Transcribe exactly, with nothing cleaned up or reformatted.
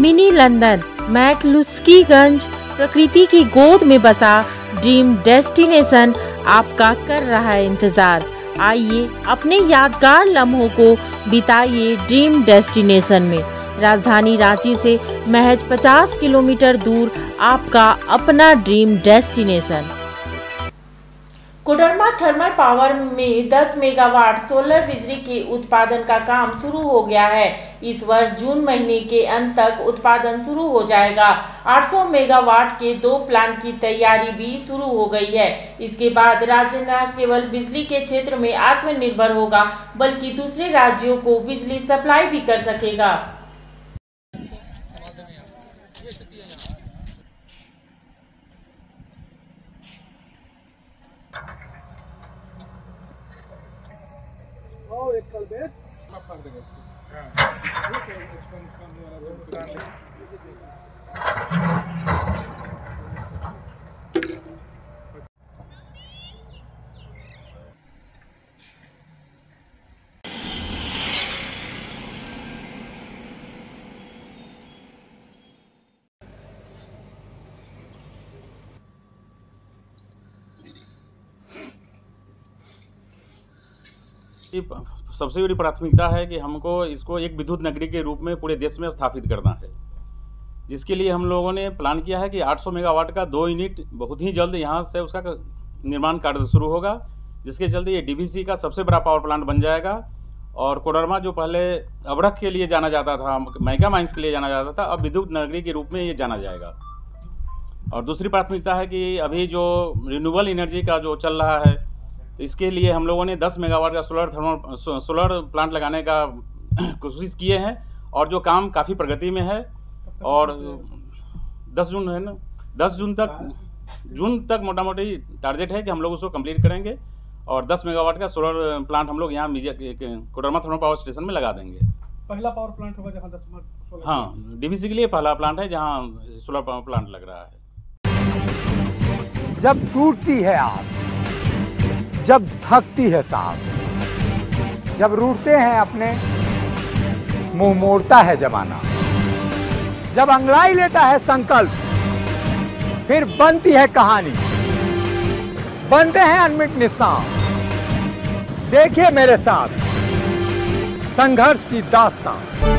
Mini London McCluskieganj प्रकृति की गोद में बसा ड्रीम डेस्टिनेशन आपका कर रहा है इंतजार। आइए अपने यादगार लम्हों को बिताइए ड्रीम डेस्टिनेशन में। राजधानी रांची से महज पचास किलोमीटर दूर आपका अपना dream destination. Koderma thermal power में दस मेगावाट सोलर बिजली के उत्पादन का काम शुरू हो गया है। इस वर्ष जून महीने के अंत तक उत्पादन शुरू हो जाएगा। आठ सौ मेगावाट के दो प्लांट की तैयारी भी शुरू हो गई है। इसके बाद राज्य न केवल बिजली के क्षेत्र में आत्मनिर्भर होगा बल्कि दूसरे राज्यों को बिजली सप्लाई भी कर सकेगा। एक कल बेच कर देंगे सबसे बड़ी प्राथमिकता है कि हमको इसको एक विद्युत नगरी के रूप में पूरे देश में स्थापित करना है, जिसके लिए हम लोगों ने प्लान किया है कि आठ सौ मेगावाट का दो यूनिट बहुत ही जल्द यहाँ से उसका निर्माण कार्य शुरू होगा, जिसके चलते ये डीवीसी का सबसे बड़ा पावर प्लांट बन जाएगा। और कोडरमा जो पहले अबरख के लिए जाना जाता था, मैका माइंस के लिए जाना जाता था, अब विद्युत नगरी के रूप में ये जाना जाएगा। और दूसरी प्राथमिकता है कि अभी जो रिन्यूएबल एनर्जी का जो चल रहा है, तो इसके लिए हम लोगों ने दस मेगावाट का सोलर थर्मल सोलर प्लांट लगाने का कोशिश किए हैं और जो काम काफ़ी प्रगति में है। और दस जून है ना, दस जून तक जून तक मोटा मोटी टारगेट है कि हम लोग उसको कंप्लीट करेंगे और दस मेगावाट का सोलर प्लांट हम लोग यहाँ कोडरमा थर्मल पावर स्टेशन में लगा देंगे। पहला पावर प्लांट होगा जहाँ दस हाँ, डीवीसी के लिए पहला प्लांट है जहाँ सोलर पावर प्लांट लग रहा है। जब टूटती है आस, जब थकती है सांस, जब रूठते हैं अपने, मुंह मोड़ता है जमाना, जब अंगड़ाई लेता है संकल्प, फिर बनती है कहानी, बनते हैं अनमिट निशान। देखिए मेरे साथ संघर्ष की दास्तान।